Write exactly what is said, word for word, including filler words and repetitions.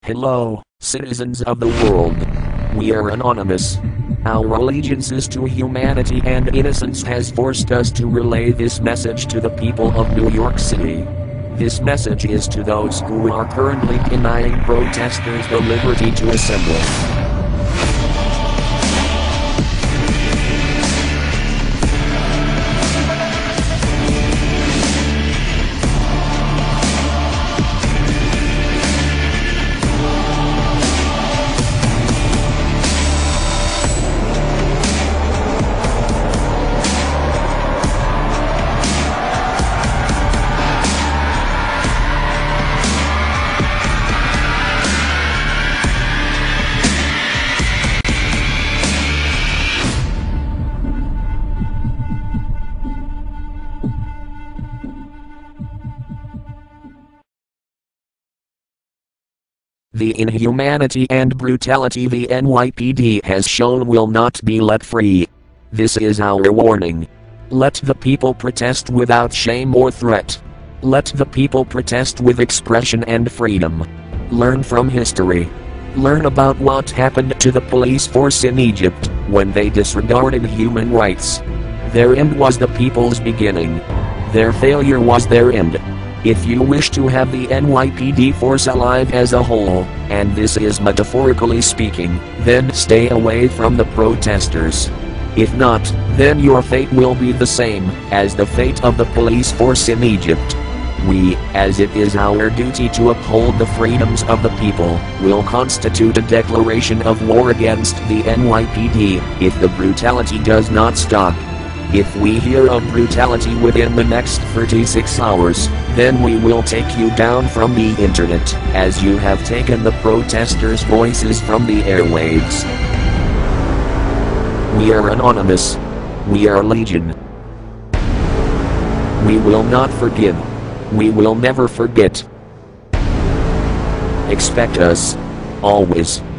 Hello, citizens of the world. We are anonymous. Our allegiances to humanity and innocence has forced us to relay this message to the people of New York City. This message is to those who are currently denying protesters the liberty to assemble. The inhumanity and brutality the N Y P D has shown will not be let free. This is our warning. Let the people protest without shame or threat. Let the people protest with expression and freedom. Learn from history. Learn about what happened to the police force in Egypt when they disregarded human rights. Their end was the people's beginning. Their failure was their end. If you wish to have the N Y P D force alive as a whole, and this is metaphorically speaking, then stay away from the protesters. If not, then your fate will be the same as the fate of the police force in Egypt. We, as it is our duty to uphold the freedoms of the people, will constitute a declaration of war against the N Y P D if the brutality does not stop. If we hear of brutality within the next thirty-six hours, then we will take you down from the internet, as you have taken the protesters' voices from the airwaves. We are anonymous. We are legion. We will not forgive. We will never forget. Expect us. Always.